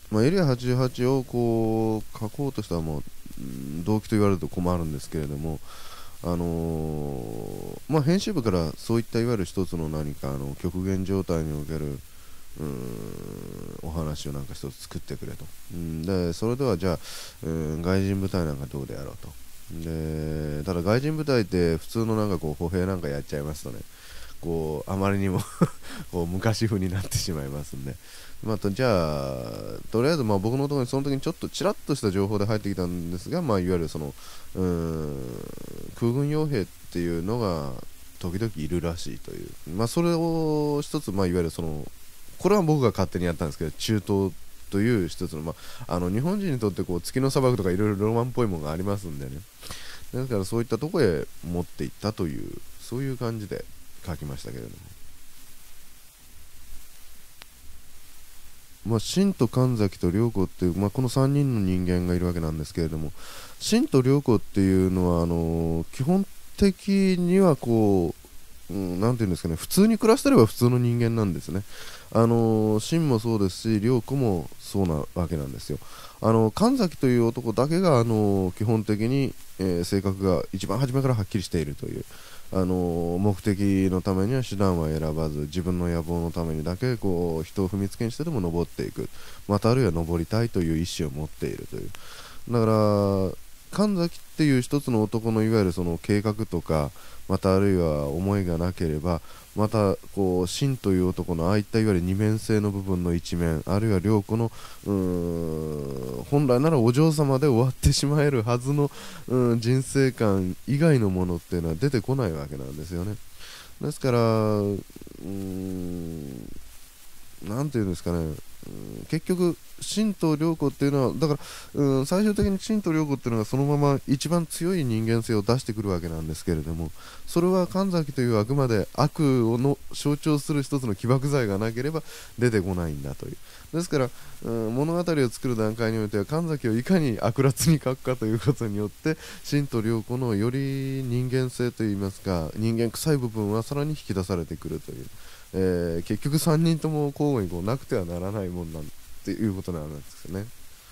エリア88をこう書こうとしたらもう動機と言われると困るんですけれども、編集部からそういったいわゆる一つの何か極限状態におけるお話をなんか一つ作ってくれと、でそれではじゃあ、外人部隊なんかどうであろうと。でただ外人部隊って普通のなんかこう歩兵なんかやっちゃいますとね、こうあまりにもこう昔風になってしまいますんで、じゃあとりあえず僕のところにその時にちょっとちらっとした情報で入ってきたんですが、いわゆるその空軍傭兵っていうのが時々いるらしいという、それを一つ、いわゆるそのこれは僕が勝手にやったんですけど、中東という一つの、日本人にとってこう月の砂漠とかいろいろロマンっぽいものがありますんでね、ですからそういったとこへ持っていったという、そういう感じで書きましたけれども、秦と神崎と良子っていう、この3人の人間がいるわけなんですけれども、秦と良子っていうのは基本的にはこう、なんていうんですかね、普通に暮らしてれば普通の人間なんですね。秦もそうですし、良子もそうなわけなんですよ。神崎という男だけが基本的に、性格が一番初めからはっきりしているという、目的のためには手段は選ばず、自分の野望のためにだけこう人を踏みつけにしてでも登っていく、またあるいは登りたいという意思を持っているという。だから神崎っていう一つの男のいわゆるその計画とか、またあるいは思いがなければ、またこう秦という男のああいったいわゆる二面性の部分の一面、あるいは良子の本来ならお嬢様で終わってしまえるはずの人生観以外のものっていうのは出てこないわけなんですよね。ですからなんていうんですかね、結局秦と良子っていうのはだから、最終的に秦と良子っていうのがそのまま一番強い人間性を出してくるわけなんですけれども、それは神崎というあくまで悪の象徴する一つの起爆剤がなければ出てこないんだという。ですから、物語を作る段階においては神崎をいかに悪辣に書くかということによって秦と良子のより人間性といいますか、人間臭い部分はさらに引き出されてくるという、結局3人とも交互にこうなくてはならないもんなんていうことなんですよね。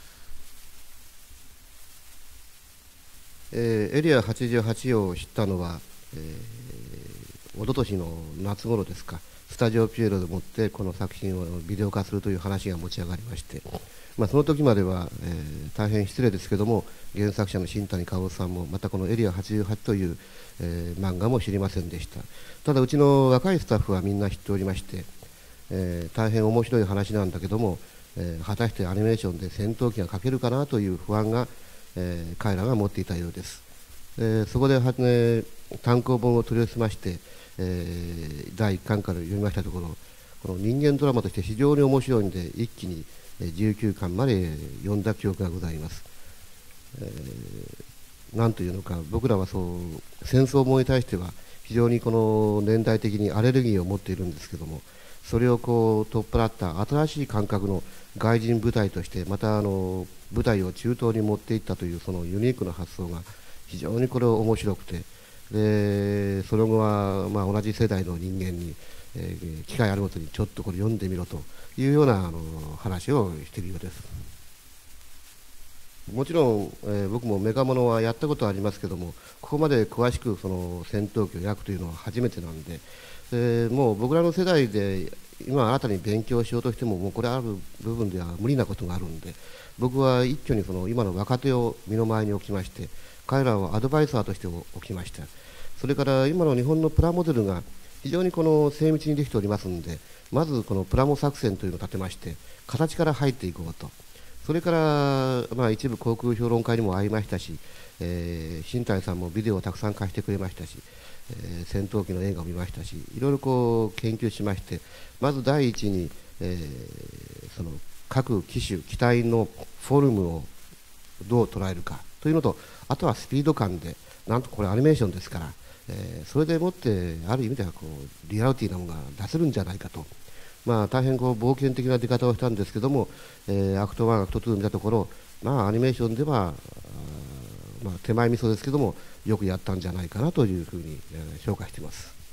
エリア88を知ったのは、一昨年の夏頃ですか、スタジオピエロでもってこの作品をビデオ化するという話が持ち上がりまして、その時までは、大変失礼ですけども、原作者の新谷薫さんもまたこのエリア88という、漫画も知りませんでした。ただうちの若いスタッフはみんな知っておりまして、大変面白い話なんだけども、果たしてアニメーションで戦闘機が描けるかなという不安が、彼らが持っていたようです。そこで単行本を取り寄せまして、第1巻から読みましたところ、この人間ドラマとして非常に面白いので一気に19巻まで読んだ記憶がございます。なんというのか、僕らはそう戦争ものに対しては非常にこの年代的にアレルギーを持っているんですけども、それをこう取っ払った新しい感覚の外人部隊としてまた部隊を中東に持っていったというそのユニークな発想が非常にこれ面白くて、でその後は同じ世代の人間に、機会あるごとにちょっとこれ読んでみろというような話をしているようです。もちろん、僕もメカモノはやったことはありますけども、ここまで詳しくその戦闘機を焼くというのは初めてなんで、もう僕らの世代で今新たに勉強しようとしても、もうこれある部分では無理なことがあるんで、僕は一挙にその今の若手を身の前に置きまして、彼らをアドバイザーとして置きました。それから今の日本のプラモデルが非常にこの精密にできておりますので、まずこのプラモ作戦というのを立てまして、形から入っていこうと。それから、一部航空評論家にも会いましたし、新谷さんもビデオをたくさん貸してくれましたし、戦闘機の映画を見ましたし、いろいろこう研究しまして、まず第一に、その各機種機体のフォルムをどう捉えるかというのと、あとはスピード感で、なんとこれアニメーションですから、それでもってある意味ではこうリアリティなものが出せるんじゃないかと。大変こう冒険的な出方をしたんですけども、アクト1、アクト2を見たところ、アニメーションでは、手前味噌ですけども、よくやったんじゃないかなというふうに、評価しています。